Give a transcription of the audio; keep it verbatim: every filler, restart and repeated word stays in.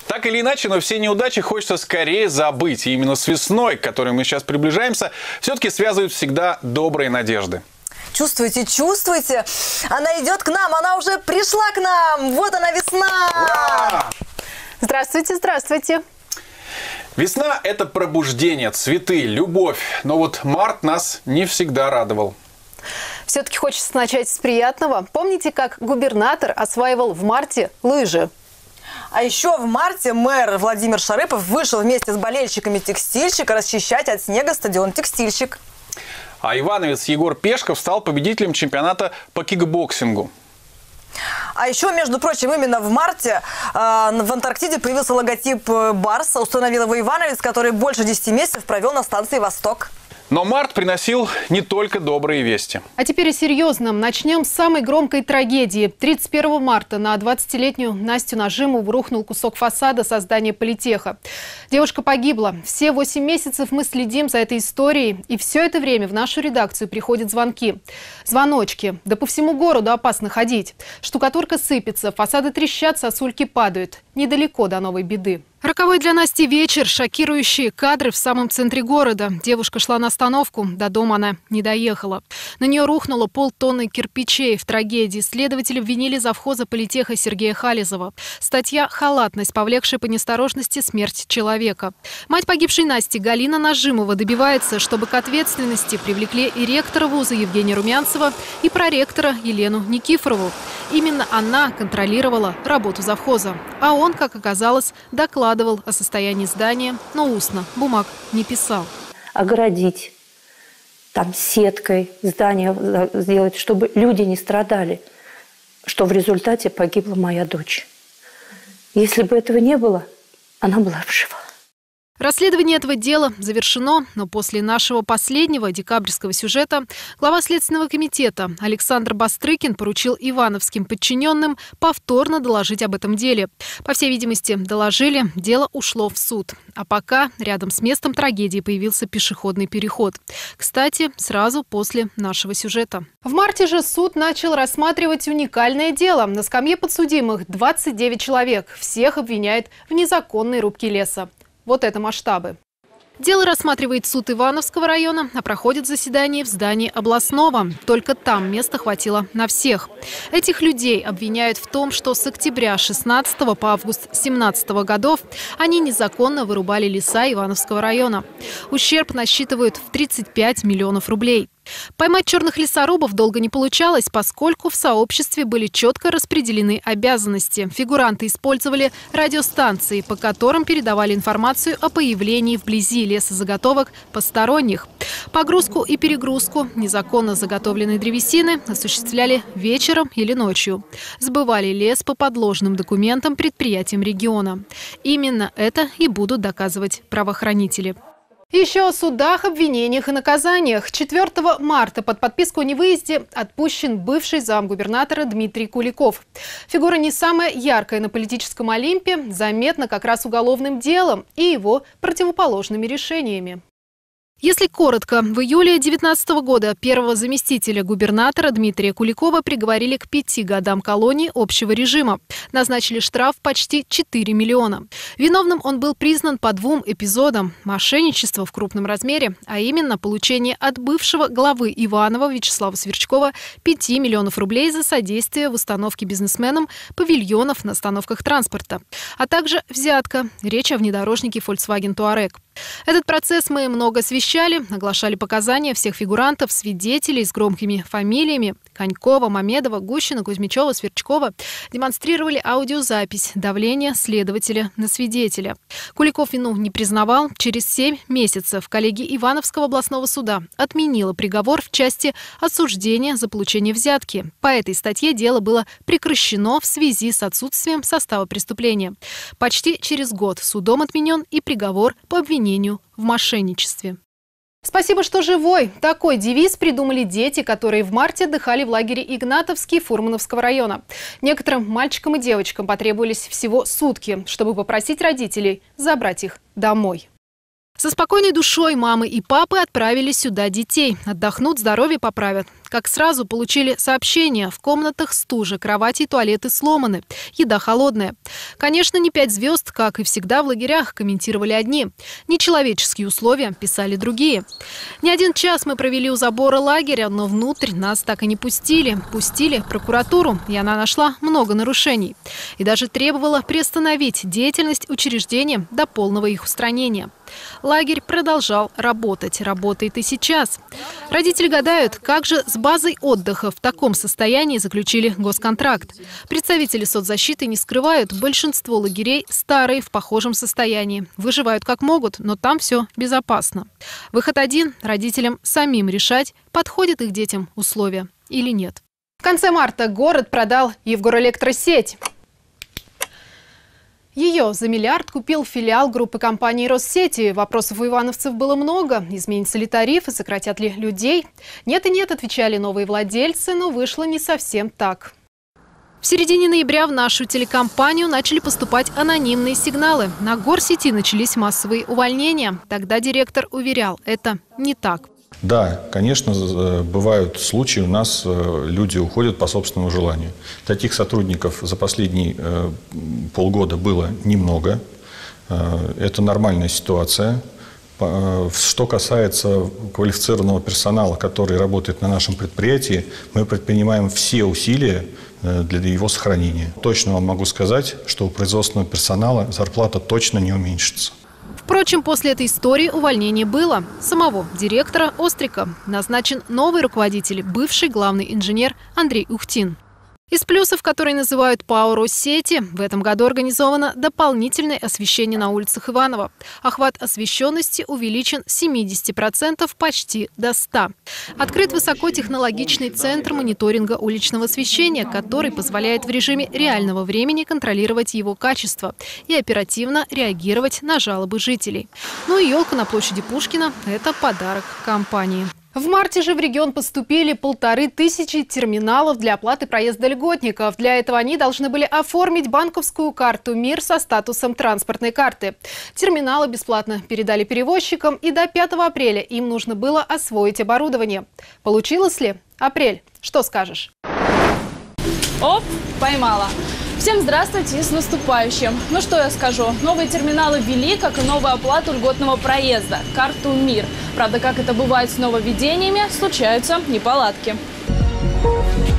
Так или иначе, но все неудачи хочется скорее забыть. И именно с весной, к которой мы сейчас приближаемся, все-таки связывают всегда добрые надежды. Чувствуете, чувствуете? Она идет к нам, она уже пришла к нам. Вот она, весна! Ура! Здравствуйте, здравствуйте. Весна – это пробуждение, цветы, любовь. Но вот март нас не всегда радовал. Все-таки хочется начать с приятного. Помните, как губернатор осваивал в марте лыжи? А еще в марте мэр Владимир Шарыпов вышел вместе с болельщиками текстильщика расчищать от снега стадион «Текстильщик». А ивановец Егор Пешков стал победителем чемпионата по кикбоксингу. А еще, между прочим, именно в марте э, в Антарктиде появился логотип Барса. Установил его ивановец, который больше десяти месяцев провел на станции «Восток». Но март приносил не только добрые вести. А теперь о серьезном. Начнем с самой громкой трагедии. тридцать первого марта на двадцатилетнюю Настю Нажимову рухнул кусок фасада со здания политеха. Девушка погибла. Все восемь месяцев мы следим за этой историей. И все это время в нашу редакцию приходят звонки. Звоночки. Да по всему городу опасно ходить. Штукатурка сыпется, фасады трещат, сосульки падают. Недалеко до новой беды. Роковой для Насти вечер. Шокирующие кадры в самом центре города. Девушка шла на остановку. До дома она не доехала. На нее рухнуло полтонны кирпичей. В трагедии следователи обвинили завхоза политеха Сергея Хализова. Статья «Халатность, повлекшая по неосторожности смерть человека». Мать погибшей Насти Галина Нажимова добивается, чтобы к ответственности привлекли и ректора вуза Евгения Румянцева, и проректора Елену Никифорову. Именно она контролировала работу завхоза. А он, как оказалось, докладывал о состоянии здания, но устно бумаг не писал. Огородить, там сеткой здание сделать, чтобы люди не страдали, что в результате погибла моя дочь. Если бы этого не было, она была бы жива. Расследование этого дела завершено, но после нашего последнего декабрьского сюжета глава Следственного комитета Александр Бастрыкин поручил ивановским подчиненным повторно доложить об этом деле. По всей видимости, доложили, дело ушло в суд. А пока рядом с местом трагедии появился пешеходный переход. Кстати, сразу после нашего сюжета. В марте же суд начал рассматривать уникальное дело. На скамье подсудимых двадцать девять человек. Всех обвиняют в незаконной рубке леса. Вот это масштабы. Дело рассматривает суд Ивановского района, а проходит заседание в здании областного. Только там места хватило на всех. Этих людей обвиняют в том, что с октября шестнадцатого по август семнадцатого годов они незаконно вырубали леса Ивановского района. Ущерб насчитывают в тридцать пять миллионов рублей. Поймать черных лесорубов долго не получалось, поскольку в сообществе были четко распределены обязанности. Фигуранты использовали радиостанции, по которым передавали информацию о появлении вблизи лесозаготовок посторонних. Погрузку и перегрузку незаконно заготовленной древесины осуществляли вечером или ночью. Сбывали лес по подложным документам предприятиям региона. Именно это и будут доказывать правоохранители. Еще о судах, обвинениях и наказаниях. четвёртого марта под подписку о невыезде отпущен бывший замгубернатора Дмитрий Куликов. Фигура не самая яркая на политическом Олимпе, заметна как раз уголовным делом и его противоположными решениями. Если коротко, в июле две тысячи девятнадцатого года первого заместителя губернатора Дмитрия Куликова приговорили к пяти годам колонии общего режима. Назначили штраф почти четыре миллиона. Виновным он был признан по двум эпизодам. Мошенничество в крупном размере, а именно получение от бывшего главы Иванова Вячеслава Сверчкова пяти миллионов рублей за содействие в установке бизнесменам павильонов на остановках транспорта. А также взятка. Речь о внедорожнике Volkswagen Touareg. Этот процесс мы много освещали, оглашали показания всех фигурантов, свидетелей с громкими фамилиями – Конькова, Мамедова, Гущина, Кузьмичева, Сверчкова. Демонстрировали аудиозапись давления следователя на свидетеля. Куликов вину не признавал. Через семь месяцев коллегия Ивановского областного суда отменила приговор в части осуждения за получение взятки. По этой статье дело было прекращено в связи с отсутствием состава преступления. Почти через год судом отменен и приговор по обвинению в мошенничестве. Спасибо, что живой. Такой девиз придумали дети, которые в марте отдыхали в лагере Игнатовский Фурмановского района. Некоторым мальчикам и девочкам потребовались всего сутки, чтобы попросить родителей забрать их домой. Со спокойной душой мамы и папы отправили сюда детей. Отдохнут, здоровье поправят. Как сразу получили сообщение: в комнатах стужа, кровати и туалеты сломаны, еда холодная. Конечно, не пять звезд, как и всегда в лагерях, комментировали одни. Нечеловеческие условия писали другие. Не один час мы провели у забора лагеря, но внутрь нас так и не пустили. Пустили прокуратуру, и она нашла много нарушений. И даже требовала приостановить деятельность учреждения до полного их устранения. Лагерь продолжал работать. Работает и сейчас. Родители гадают, как же с базой отдыха в таком состоянии заключили госконтракт. Представители соцзащиты не скрывают, большинство лагерей старые, в похожем состоянии. Выживают как могут, но там все безопасно. Выход один – родителям самим решать, подходят их детям условия или нет. В конце марта город продал Евгорэлектросеть. Ее за миллиард купил филиал группы компаний Россети. Вопросов у ивановцев было много. Изменятся ли тарифы, сократят ли людей? Нет и нет, отвечали новые владельцы, но вышло не совсем так. В середине ноября в нашу телекомпанию начали поступать анонимные сигналы. На горсети начались массовые увольнения. Тогда директор уверял, это не так. Да, конечно, бывают случаи, у нас люди уходят по собственному желанию. Таких сотрудников за последние полгода было немного. Это нормальная ситуация. Что касается квалифицированного персонала, который работает на нашем предприятии, мы предпринимаем все усилия для его сохранения. Точно вам могу сказать, что у производственного персонала зарплата точно не уменьшится. Впрочем, после этой истории увольнение было. Самого директора Острика назначен новый руководитель, бывший главный инженер Андрей Ухтин. Из плюсов, которые называют ПАО «Россети», в этом году организовано дополнительное освещение на улицах Иваново. Охват освещенности увеличен с семидесяти процентов почти до ста процентов. Открыт высокотехнологичный центр мониторинга уличного освещения, который позволяет в режиме реального времени контролировать его качество и оперативно реагировать на жалобы жителей. Ну и елка на площади Пушкина – это подарок компании. В марте же в регион поступили полторы тысячи терминалов для оплаты проезда льготников. Для этого они должны были оформить банковскую карту МИР со статусом транспортной карты. Терминалы бесплатно передали перевозчикам, и до пятого апреля им нужно было освоить оборудование. Получилось ли? Апрель, что скажешь? Оп, поймала. Всем здравствуйте и с наступающим. Ну что я скажу, новые терминалы ввели, как и новую оплату льготного проезда – карту МИР. Правда, как это бывает с нововведениями, случаются неполадки.